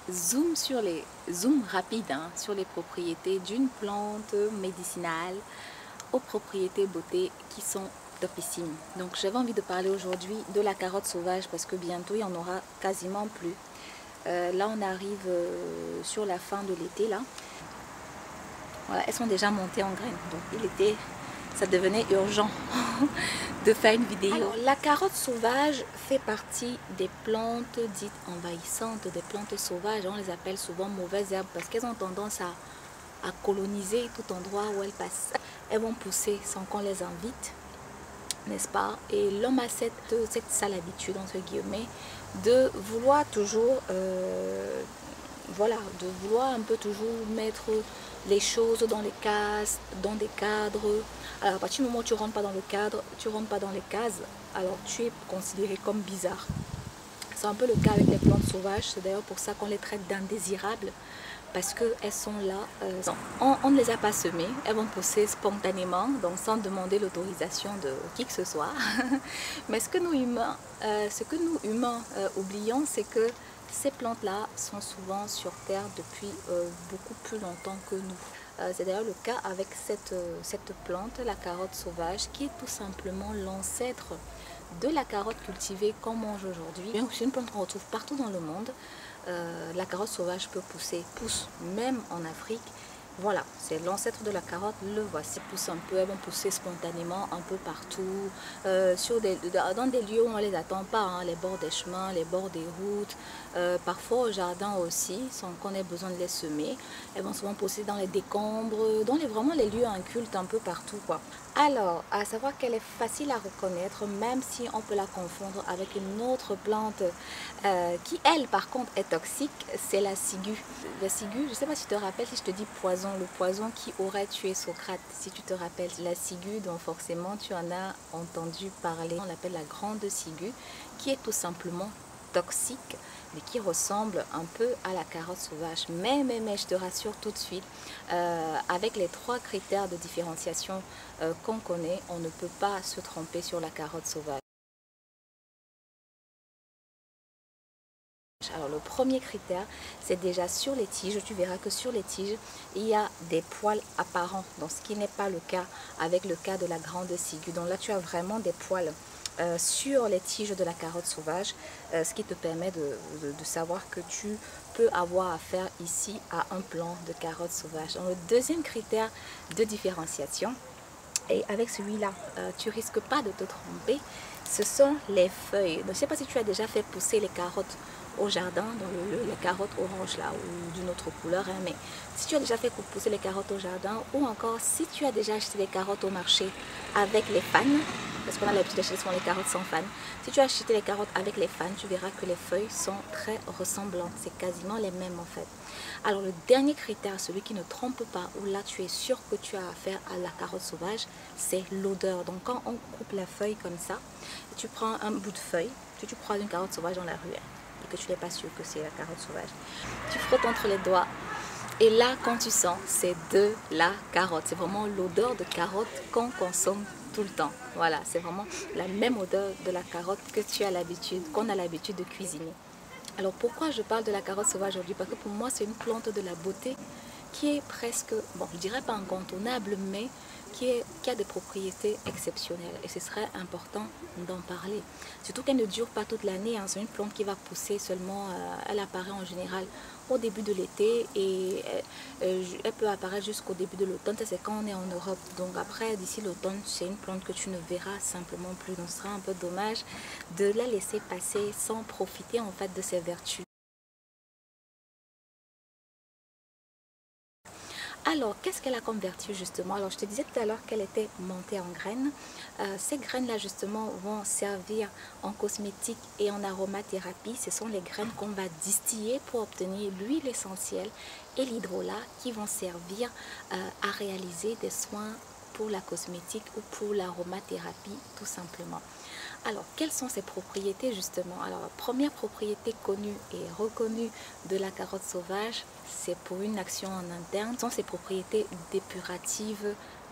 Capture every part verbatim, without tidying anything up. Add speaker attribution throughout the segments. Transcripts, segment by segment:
Speaker 1: zoom sur les zoom rapide hein, sur les propriétés d'une plante médicinale aux propriétés beauté qui sont topissimes. Donc j'avais envie de parler aujourd'hui de la carotte sauvage parce que bientôt il n'y en aura quasiment plus. Euh, là on arrive euh, sur la fin de l'été là. Voilà, elles sont déjà montées en graines. Donc il était, ça devenait urgent de faire une vidéo. Alors, la carotte sauvage fait partie des plantes dites envahissantes, des plantes sauvages. On les appelle souvent mauvaises herbes parce qu'elles ont tendance à, à coloniser tout endroit où elles passent. Elles vont pousser sans qu'on les invite, n'est-ce pas? Et l'homme a cette, cette sale habitude, entre guillemets, de vouloir toujours, euh, voilà, de vouloir un peu toujours mettre les choses dans les cases, dans des cadres. Alors à partir du moment où tu ne rentres pas dans le cadre, tu ne rentres pas dans les cases, alors tu es considéré comme bizarre. C'est un peu le cas avec les plantes sauvages, c'est d'ailleurs pour ça qu'on les traite d'indésirables, parce qu'elles sont là, euh, on, on ne les a pas semées, elles vont pousser spontanément, donc sans demander l'autorisation de qui que ce soit. Mais ce que nous humains, euh, ce que nous humains euh, oublions, c'est que ces plantes-là sont souvent sur Terre depuis euh, beaucoup plus longtemps que nous. Euh, c'est d'ailleurs le cas avec cette, euh, cette plante, la carotte sauvage, qui est tout simplement l'ancêtre de la carotte cultivée qu'on mange aujourd'hui. C'est une plante qu'on retrouve partout dans le monde. Euh, la carotte sauvage peut pousser, pousse même en Afrique. Voilà, c'est l'ancêtre de la carotte, le voici. Pousse un peu, elles vont pousser spontanément un peu partout, euh, sur des, dans des lieux où on ne les attend pas, hein, les bords des chemins, les bords des routes, euh, parfois au jardin aussi, sans qu'on ait besoin de les semer. Elles vont souvent pousser dans les décombres, dans les, vraiment les lieux incultes un peu partout, quoi. Alors, à savoir qu'elle est facile à reconnaître, même si on peut la confondre avec une autre plante euh, qui, elle, par contre, est toxique, c'est la ciguë. La ciguë, je ne sais pas si tu te rappelles, si je te dis poison, le poison qui aurait tué Socrate, si tu te rappelles, la ciguë, donc forcément tu en as entendu parler. On l'appelle la grande ciguë, qui est tout simplement toxique, mais qui ressemble un peu à la carotte sauvage. Mais, mais, mais, je te rassure tout de suite, euh, avec les trois critères de différenciation euh, qu'on connaît, on ne peut pas se tromper sur la carotte sauvage. Alors le premier critère, c'est déjà sur les tiges. Tu verras que sur les tiges, il y a des poils apparents, donc ce qui n'est pas le cas avec le cas de la grande ciguë. Donc là, tu as vraiment des poils euh, sur les tiges de la carotte sauvage, euh, ce qui te permet de, de, de savoir que tu peux avoir affaire ici à un plant de carotte sauvage. Donc le deuxième critère de différenciation, et avec celui-là, euh, tu risques pas de te tromper, ce sont les feuilles. Donc, je ne sais pas si tu as déjà fait pousser les carottes au jardin, dans le, les carottes oranges là, ou d'une autre couleur, hein, mais si tu as déjà fait pousser les carottes au jardin, ou encore si tu as déjà acheté des carottes au marché avec les fans, parce qu'on a l'habitude d'acheter souvent les carottes sans fans, si tu as acheté les carottes avec les fans, tu verras que les feuilles sont très ressemblantes, c'est quasiment les mêmes en fait. Alors le dernier critère, celui qui ne trompe pas, où là tu es sûr que tu as affaire à la carotte sauvage, c'est l'odeur. Donc quand on coupe la feuille comme ça, tu prends un bout de feuille, tu, tu croises une carotte sauvage dans la rue, et que tu n'es pas sûr que c'est la carotte sauvage, tu frottes entre les doigts, et là quand tu sens, c'est de la carotte. C'est vraiment l'odeur de carotte qu'on consomme tout le temps. Voilà, c'est vraiment la même odeur de la carotte que tu as l'habitude, qu'on a l'habitude de cuisiner. Alors pourquoi je parle de la carotte sauvage aujourd'hui? Parce que pour moi c'est une plante de la beauté qui est presque, bon je dirais pas incontournable, mais qui, est, qui a des propriétés exceptionnelles. Et ce serait important d'en parler. Surtout qu'elle ne dure pas toute l'année, hein. C'est une plante qui va pousser seulement, euh, elle apparaît en général au début de l'été et euh, elle peut apparaître jusqu'au début de l'automne. C'est quand on est en Europe. Donc après, d'ici l'automne, c'est une plante que tu ne verras simplement plus. Donc ce sera un peu dommage de la laisser passer sans profiter en fait de ses vertus. Alors, qu'est-ce qu'elle a comme vertu justement? Alors, je te disais tout à l'heure qu'elle était montée en graines. Euh, ces graines-là justement vont servir en cosmétique et en aromathérapie. Ce sont les graines qu'on va distiller pour obtenir l'huile essentielle et l'hydrolat qui vont servir euh, à réaliser des soins pour la cosmétique ou pour l'aromathérapie tout simplement. Alors, quelles sont ses propriétés justement? Alors, la première propriété connue et reconnue de la carotte sauvage, c'est pour une action en interne, ce sont ses propriétés dépuratives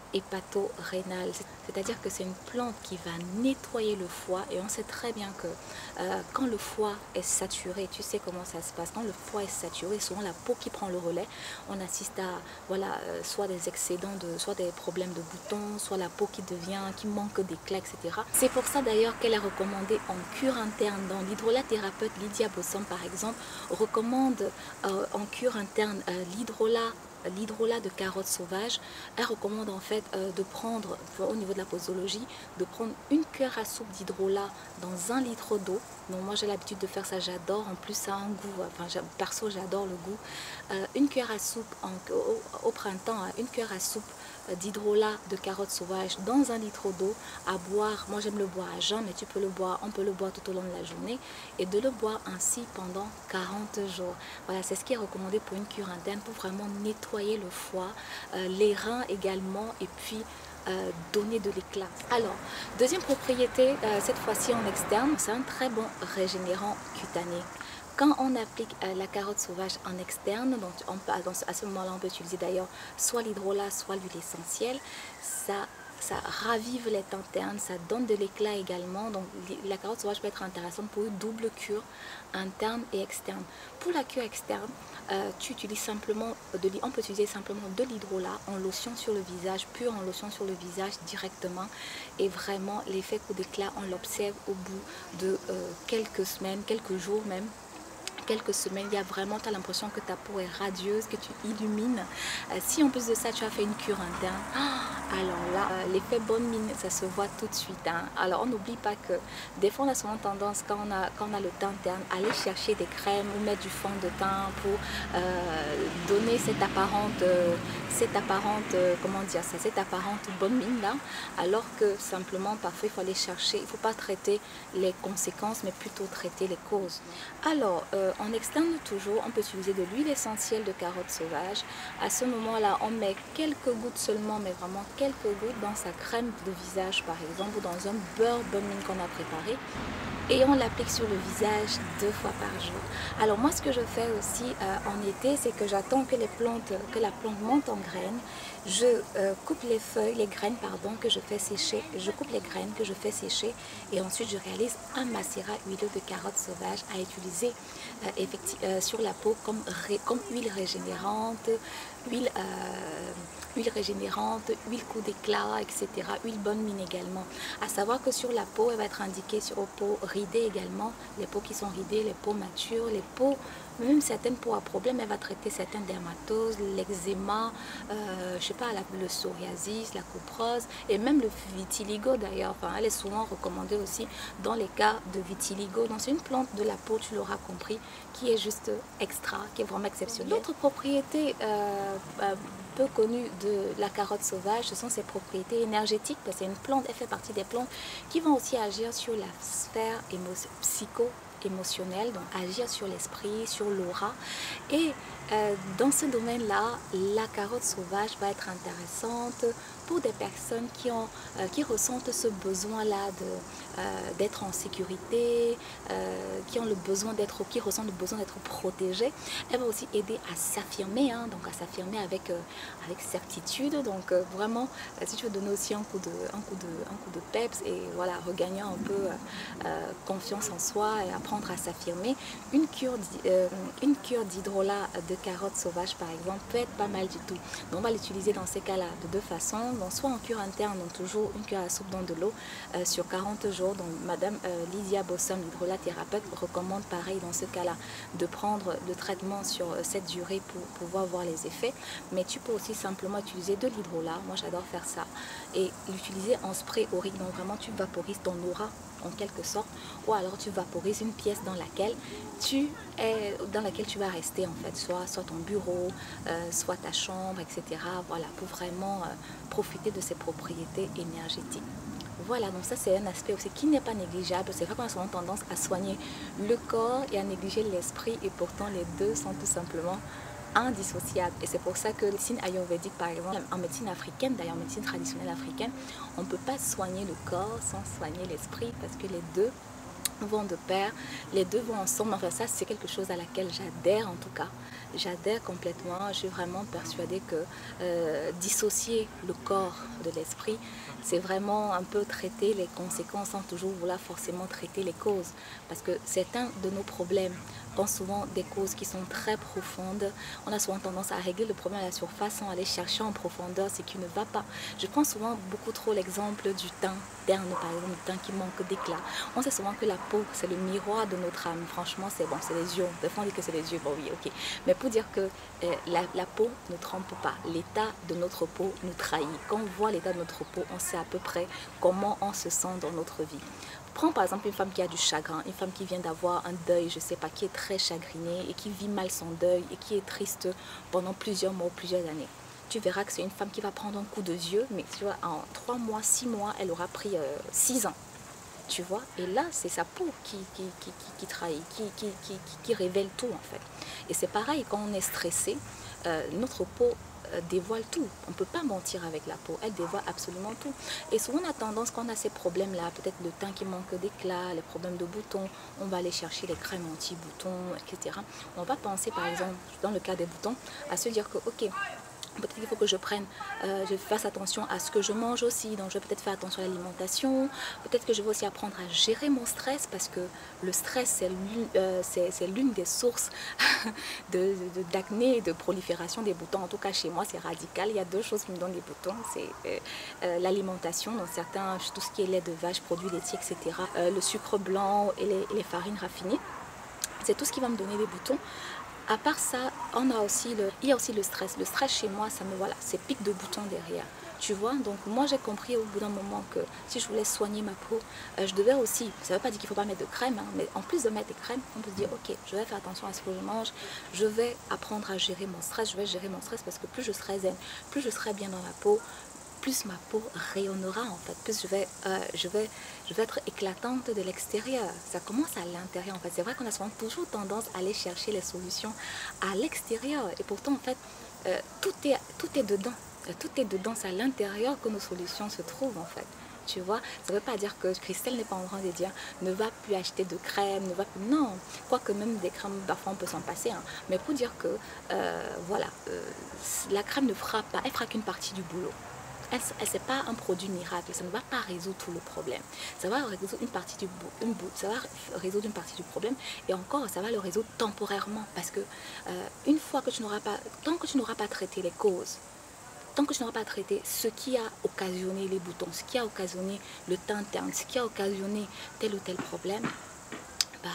Speaker 1: hépato-rénale. C'est-à-dire que c'est une plante qui va nettoyer le foie et on sait très bien que euh, quand le foie est saturé, tu sais comment ça se passe, quand le foie est saturé, souvent la peau qui prend le relais, on assiste à voilà, euh, soit des excédents, de, soit des problèmes de boutons, soit la peau qui devient, qui manque d'éclat, et cetera. C'est pour ça d'ailleurs qu'elle est recommandée en cure interne. Dans l'hydrolathérapeute Lydia Bossam par exemple, recommande euh, en cure interne euh, l'hydrolat l'hydrolat de carotte sauvage. Elle recommande en fait euh, de prendre, au niveau de la posologie, de prendre une cuillère à soupe d'hydrolat dans un litre d'eau. Donc moi j'ai l'habitude de faire ça, j'adore, en plus ça a un goût, enfin perso j'adore le goût. Euh, une cuillère à soupe en, au, au printemps, une cuillère à soupe d'hydrolat de carotte sauvage dans un litre d'eau à boire. Moi j'aime le boire à jeun, mais tu peux le boire, on peut le boire tout au long de la journée et de le boire ainsi pendant quarante jours. Voilà, c'est ce qui est recommandé pour une cure interne, pour vraiment nettoyer le foie, euh, les reins également, et puis euh, donner de l'éclat. Alors, deuxième propriété, euh, cette fois-ci en externe, c'est un très bon régénérant cutané. Quand on applique euh, la carotte sauvage en externe, donc on peut, à ce moment-là, on peut utiliser d'ailleurs soit l'hydrolat, soit l'huile essentielle. Ça, ça ravive les teintes internes, ça donne de l'éclat également. Donc la carotte sauvage peut être intéressante pour une double cure interne et externe. Pour la cure externe, euh, tu utilises simplement, de, on peut utiliser simplement de l'hydrolat en lotion sur le visage, pur en lotion sur le visage directement. Et vraiment, l'effet coup d'éclat, on l'observe au bout de euh, quelques semaines, quelques jours même. Quelques semaines, il y a vraiment, tu as l'impression que ta peau est radieuse, que tu illumines. Euh, si en plus de ça, tu as fait une cure interne, oh, alors là, euh, l'effet bonne mine, ça se voit tout de suite. Hein. Alors, on n'oublie pas que des fois, on a souvent tendance, quand on a, quand on a le teint interne, à aller chercher des crèmes ou mettre du fond de teint pour euh, donner cette apparente, euh, cette apparente, euh, comment dire ça, cette apparente bonne mine là. Alors que simplement, parfois, il faut aller chercher, il ne faut pas traiter les conséquences, mais plutôt traiter les causes. Alors, euh, en externe toujours, on peut utiliser de l'huile essentielle de carotte sauvage. À ce moment-là, on met quelques gouttes seulement, mais vraiment quelques gouttes dans sa crème de visage par exemple, ou dans un beurre bonne mine qu'on a préparé. Et on l'applique sur le visage deux fois par jour. Alors moi, ce que je fais aussi euh, en été, c'est que j'attends que les plantes, que la plante monte en graines. Je euh, coupe les feuilles, les graines pardon, que je fais sécher. Je coupe les graines que je fais sécher et ensuite je réalise un macérat huileux de carotte sauvage à utiliser euh, effectivement euh, sur la peau comme, ré, comme huile régénérante, huile, euh, huile régénérante, huile coup d'éclat, et cetera. Huile bonne mine également. À savoir que sur la peau, elle va être indiquée sur aux peaux ridées également, les peaux qui sont ridées, les peaux matures, les peaux, même certaines peaux à problème, elle va traiter certaines dermatoses, l'eczéma, euh, je sais pas, la, le psoriasis, la cuprose et même le vitiligo d'ailleurs. Enfin, elle est souvent recommandée aussi dans les cas de vitiligo. Donc c'est une plante de la peau, tu l'auras compris, qui est juste extra, qui est vraiment exceptionnelle. L'autre propriété euh, euh, peu connue de la carotte sauvage, ce sont ses propriétés énergétiques, parce que c'est une plante, elle fait partie des plantes qui vont aussi agir sur la sphère psycho émotionnel, donc agir sur l'esprit, sur l'aura. Et euh, dans ce domaine-là, la carotte sauvage va être intéressante pour des personnes qui, ont, euh, qui ressentent ce besoin-là de, euh, d'être en sécurité, euh, qui ont le besoin d'être, qui ressentent le besoin d'être protégées. Elle va aussi aider à s'affirmer, hein, donc à s'affirmer avec, euh, avec certitude. Donc euh, vraiment, euh, si tu veux donner aussi un coup de, un coup de, un coup de peps et voilà, regagner un peu euh, confiance en soi et apprendre à s'affirmer, une cure, euh, une cure d'hydrolat de carotte sauvage par exemple peut être pas mal du tout. Donc on va l'utiliser dans ces cas-là de deux façons. Donc, soit en cure interne, donc toujours une cuillère à soupe dans de l'eau euh, sur quarante jours. Donc Madame euh, Lydia Bossam, l'hydrolathérapeute, recommande pareil dans ce cas-là de prendre le traitement sur euh, cette durée pour pouvoir voir les effets. Mais tu peux aussi simplement utiliser de l'hydrolat. Moi j'adore faire ça. Et l'utiliser en spray aurique. Donc vraiment tu vaporises ton aura en quelque sorte, ou alors tu vaporises une pièce dans laquelle tu es, dans laquelle tu vas rester en fait, soit, soit ton bureau, euh, soit ta chambre, et cetera. Voilà, pour vraiment euh, profiter de ses propriétés énergétiques. Voilà, donc ça c'est un aspect aussi qui n'est pas négligeable. C'est vrai qu'on a souvent tendance à soigner le corps et à négliger l'esprit, et pourtant les deux sont tout simplement indissociable. Et c'est pour ça que la médecine ayurvédique, par exemple, en médecine africaine, d'ailleurs en médecine traditionnelle africaine, on ne peut pas soigner le corps sans soigner l'esprit, parce que les deux vont de pair, les deux vont ensemble. Enfin, ça, c'est quelque chose à laquelle j'adhère en tout cas. J'adhère complètement. Je suis vraiment persuadée que euh, dissocier le corps de l'esprit, c'est vraiment un peu traiter les conséquences sans toujours vouloir forcément traiter les causes. Parce que certains de nos problèmes ont souvent des causes qui sont très profondes. On a souvent tendance à régler le problème à la surface sans aller chercher en profondeur ce qui ne va pas. Je prends souvent beaucoup trop l'exemple du teint terne, par exemple, du teint qui manque d'éclat. On sait souvent que la peau, c'est le miroir de notre âme. Franchement, c'est bon, c'est les yeux. Des fois, on dit que c'est les yeux. Bon, oui, ok. Mais pour dire que euh, la, la peau ne trompe pas. L'état de notre peau nous trahit. Quand on voit l'état de notre peau, on sait à peu près comment on se sent dans notre vie. Prends par exemple une femme qui a du chagrin, une femme qui vient d'avoir un deuil, je sais pas, qui est très chagrinée et qui vit mal son deuil et qui est triste pendant plusieurs mois ou plusieurs années. Tu verras que c'est une femme qui va prendre un coup de vieux, mais tu vois, en trois mois, six mois, elle aura pris euh, six ans. Tu vois, et là, c'est sa peau qui, qui, qui, qui, qui trahit, qui, qui, qui, qui révèle tout en fait. Et c'est pareil, quand on est stressé, euh, notre peau dévoile tout. On ne peut pas mentir avec la peau, elle dévoile absolument tout. Et souvent on a tendance, quand on a ces problèmes-là, peut-être le teint qui manque d'éclat, les problèmes de boutons, on va aller chercher les crèmes anti-boutons, et cetera. On va penser par exemple, dans le cas des boutons, à se dire que ok, peut-être qu'il faut que je prenne, euh, je fasse attention à ce que je mange aussi, donc je vais peut-être faire attention à l'alimentation, peut-être que je vais aussi apprendre à gérer mon stress, parce que le stress c'est l'une euh, l'une des sources de, de, d'acné et de prolifération des boutons. En tout cas chez moi c'est radical, il y a deux choses qui me donnent des boutons, c'est euh, euh, l'alimentation, donc certains, tout ce qui est lait de vache, produits laitiers, et cetera, euh, le sucre blanc et les, et les farines raffinées, c'est tout ce qui va me donner des boutons. À part ça, on a aussi le, il y a aussi le stress. Le stress chez moi, ça me voilà, c'est pic de boutons derrière. Tu vois, donc moi j'ai compris au bout d'un moment que si je voulais soigner ma peau, euh, je devais aussi, ça ne veut pas dire qu'il ne faut pas mettre de crème, hein, mais en plus de mettre des crèmes, on peut se dire ok, je vais faire attention à ce que je mange, je vais apprendre à gérer mon stress, je vais gérer mon stress parce que plus je serai zen, plus je serai bien dans la peau, plus ma peau rayonnera en fait, plus je vais, euh, je vais, je vais être éclatante de l'extérieur. Ça commence à l'intérieur en fait. C'est vrai qu'on a souvent toujours tendance à aller chercher les solutions à l'extérieur et pourtant en fait euh, tout est, tout est dedans. Tout est dedans, c'est à l'intérieur que nos solutions se trouvent en fait. Tu vois, ça ne veut pas dire que Christelle n'est pas en train de dire ne va plus acheter de crème, ne va plus... Non, quoique même des crèmes, parfois on peut s'en passer, hein. Mais pour dire que, euh, voilà, euh, la crème ne fera pas, elle fera qu'une partie du boulot. Elle, ce n'est pas un produit miracle, ça ne va pas résoudre tout le problème. Ça va résoudre une partie du, une, ça va résoudre une partie du problème et encore, ça va le résoudre temporairement parce que euh, une fois que tu n'auras pas, tant que tu n'auras pas traité les causes, tant que tu n'auras pas traité ce qui a occasionné les boutons, ce qui a occasionné le teint terne, ce qui a occasionné tel ou tel problème, bah,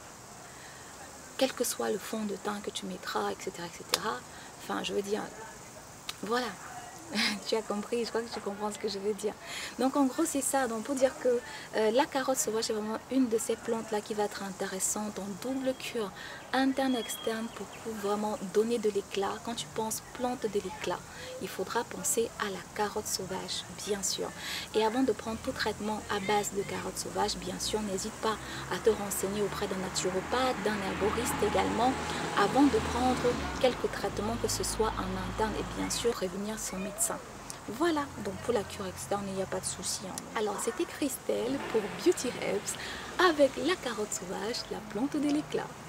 Speaker 1: quel que soit le fond de teint que tu mettras, et cetera, et cetera, enfin, je veux dire, voilà. Tu as compris, je crois que tu comprends ce que je veux dire. Donc en gros c'est ça, donc pour dire que euh, la carotte sauvage est vraiment une de ces plantes là qui va être intéressante en double cure, interne et externe, pour vraiment donner de l'éclat. Quand tu penses plante de l'éclat, il faudra penser à la carotte sauvage, bien sûr. Et avant de prendre tout traitement à base de carotte sauvage, bien sûr, n'hésite pas à te renseigner auprès d'un naturopathe, d'un herboriste également, avant de prendre quelques traitements que ce soit en interne et bien sûr prévenir son médecin. Voilà, donc pour la cure externe, il n'y a pas de souci. Hein. Alors, c'était Christelle pour Beauty Herbs avec la carotte sauvage, la plante de l'éclat.